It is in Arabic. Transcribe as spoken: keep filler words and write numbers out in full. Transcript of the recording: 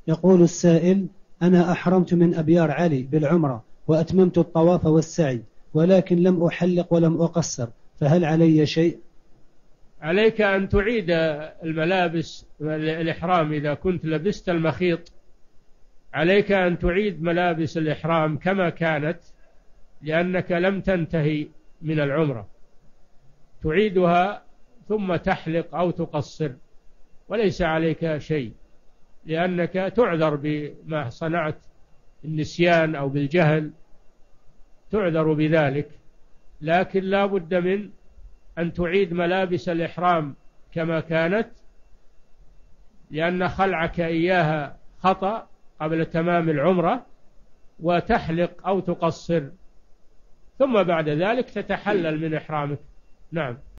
يقول السائل: أنا أحرمت من أبيار علي بالعمرة وأتممت الطواف والسعي، ولكن لم أحلق ولم أقصر، فهل علي شيء؟ عليك أن تعيد الملابس الإحرام. إذا كنت لبست المخيط عليك أن تعيد ملابس الإحرام كما كانت، لأنك لم تنتهي من العمرة، تعيدها ثم تحلق أو تقصر، وليس عليك شيء، لأنك تعذر بما صنعت، النسيان أو بالجهل تعذر بذلك. لكن لا بد من أن تعيد ملابس الإحرام كما كانت، لأن خلعك إياها خطأ قبل تمام العمرة، وتحلق أو تقصر، ثم بعد ذلك تتحلل من إحرامك. نعم.